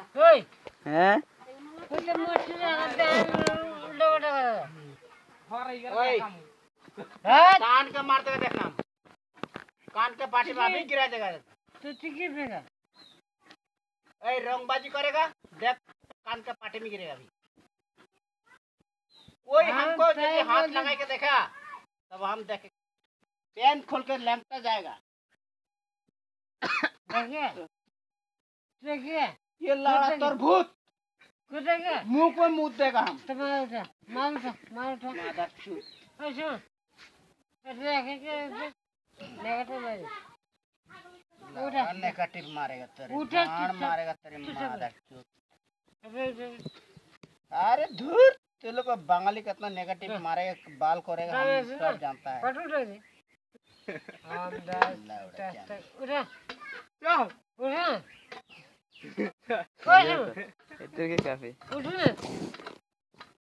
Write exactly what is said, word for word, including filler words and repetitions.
ओए हैं कुछ मोटी लोड़ा ओए कान के मारते हुए देखना कान के पार्टी में अभी गिरा देगा तो ठीक है ए रंगबाजी करेगा देख कान के पार्टी में गिरेगा अभी कोई हमको जैसे हाथ लगा के देखा तब हम देखे पेन खोल के लैंपता जाएगा देखिए देखिए ये लड़ा तरबूज देखिए मुंह पे मुंह देगा हम तुम्हारा उठा मार उठा मार उठा मादर चूत अच्छा देखिए नेगेटिव है उठा नेगेटिव मारेगा तेरे जान मारेगा तेरे मादर चूत अरे धूर तू लोग बंगाली कितना नेगेटिव मारेगा बाल करेगा हम सब जानता है पटू दे हम दस उठा जाओ उठा ये तो क्या काफी उठा